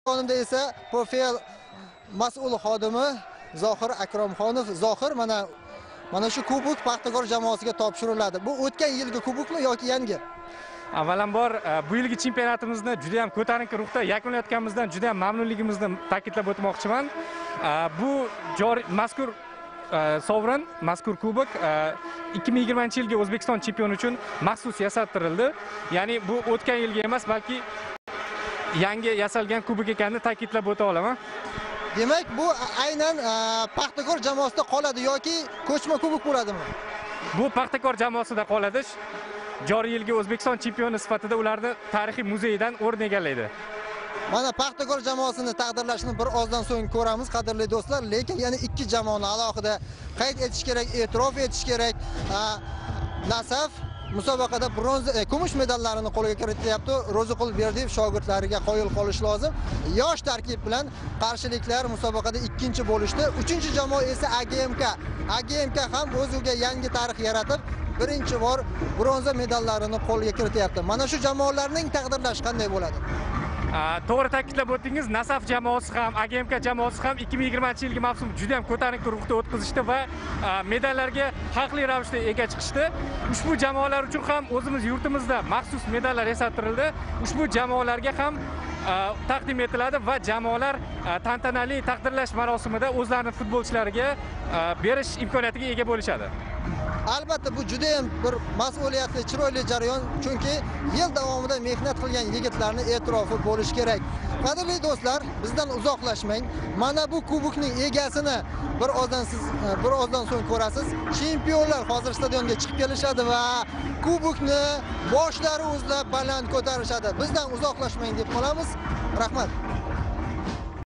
Yonimda esa profil mas'ul xodimi Zohir Akromxonov. Zohir, mana shu kubok Paxtakor jamoasiga topshiriladi. Bu o'tgan yilgi kubokmi yoki yangi? Avvalambor bu yilgi chempionatimizni juda ham ko'tarinki ruhda yakunlayotganimizdan juda ham mamnunligimizni ta'kidlab o'tmoqchiman. Bu mazkur sovrin, mazkur kubok 2020-yilgi O'zbekiston chempioni uchun maxsus yasaltirildi. Ya'ni bu o'tgan yilgi emas, balki yangi yasalgan kubok ekanini ta'kidlab o'ta olaman. Demak, bu aynan Paxtakor jamoasida qoladi yoki ko'chma kubok bo'ladimi? Bu Paxtakor jamoasida qoladi. Joriy yilgi O'zbekiston chempioni sifatida ularni tarixiy muzeyidan o'rin egallaydi. Mana Paxtakor jamoasini taqdirlashni bir ozdan so'ng ko'ramiz, qadrli do'stlar, lekin yana ikki jamoani alohida qayd etish kerak, e'tirof etish kerak. Nasaf musobaqada kumush medallarini qo'lga kirityapti. Ro'ziqul Berdiyev shogirdlariga qoyil qolish lozim. Yosh tarkib bilan qarshiliklar musobaqada ikkinchi bo'lishdi. Uchinchi jamoa esa AGMK. AGMK ham o'ziga yangi tarix yaratib, birinchi bor bronza medallarini qo'lga kirityapti. Mana shu jamoalarning taqdirlashi qanday bo'ladi? To'g'ri ta'kidlab o'tdingiz. Nasaf jamoasi ham, AGMK jamoasi ham 2020-yilgi mavsum juda ham ko'tarinki ruhda o'tkazishdi va medallarga haqli ravishda ega chiqishdi. Ushbu jamoalar uchun ham o'zimiz yurtimizda maxsus medallar yasaltirildi. Ushbu jamoalarga ham taqdim etiladi va jamoalar tantanali taqdirlash marosimida o'zlarining futbolchilariga berish imkoniyatiga ega bo'lishadi. Albatta bu juda ham bir mas'uliyatli, chiroyli jarayon, chunki yil davomida mehnat qilgan yigitlarning e'tirofi bo'lishi kerak. Qadrli do'stlar, bizdan uzoqlashmang. Mana bu kubokning egasini bir ozdan so'ng ko'rasiz. Chempionlar hozir stadionga chiqib kelishadi va kubokni boshlari uzlab baland ko'tarishadi. Bizdan uzoqlashmang deb qolamiz. Rahmat.